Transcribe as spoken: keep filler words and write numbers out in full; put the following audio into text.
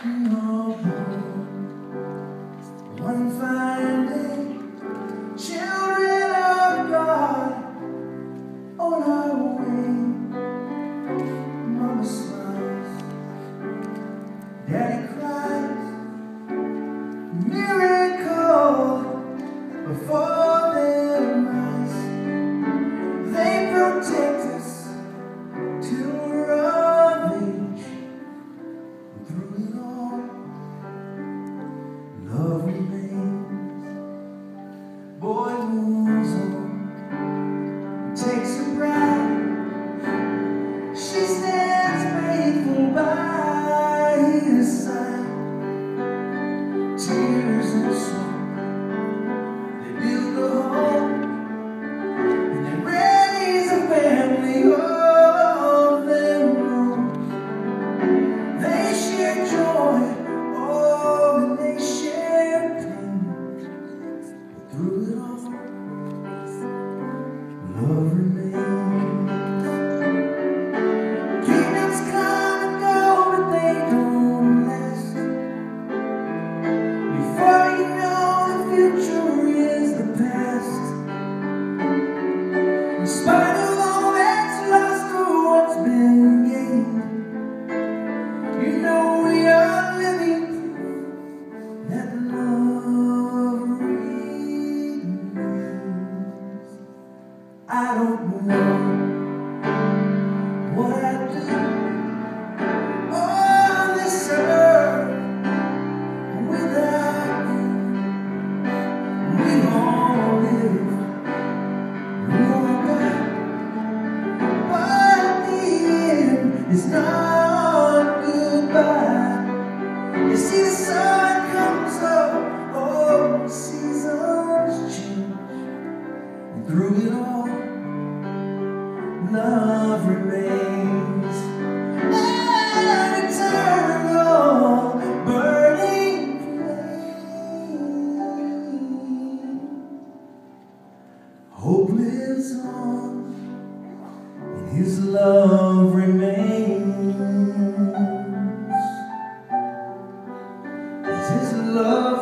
One fine day, children of God, on our way. Mama smiles, Daddy cries. Miracle before their eyes. They protect us till we're of age. And through it all, love remains. Boy moves on, takes a bride. She stands faithful by his side. Tears and smoke, they build a home, and they raise a family of their own. They share joy, oh, and they share pain. But through it all, love remains. Kingdoms come and go, but they don't last. Before you know, the future is the past. In spite of all that's lost or what's been gained, you know we are living proof that love remains. I don't know what I'd do on this earth without you. We all live, we all die, but the end is not goodbye. You see the sun comes up, oh, seasons change, and through it all, love remains. An eternal burning flame. Hope lives on, and his love remains. As his love